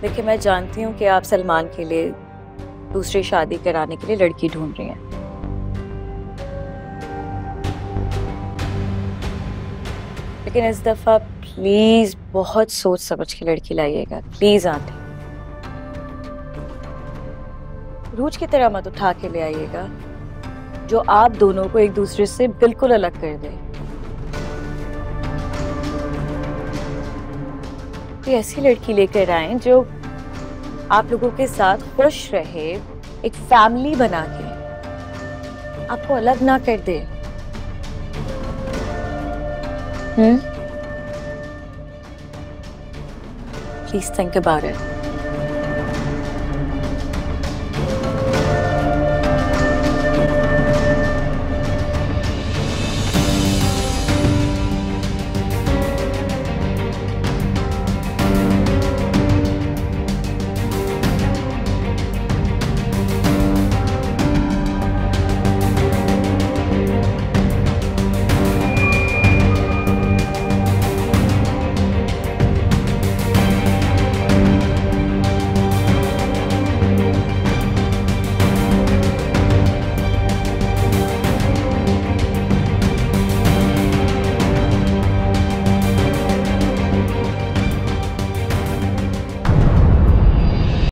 देखिए, मैं जानती हूँ कि आप सलमान के लिए दूसरी शादी कराने के लिए लड़की ढूंढ रही हैं, लेकिन इस दफा प्लीज बहुत सोच समझ के लड़की लाइएगा। प्लीज आंटी, रूज की तरह मत उठा के ले आइएगा जो आप दोनों को एक दूसरे से बिल्कुल अलग कर दे। कोई ऐसी लड़की लेकर आए जो आप लोगों के साथ खुश रहे, एक फैमिली बना के आपको अलग ना कर दे। Please think about it.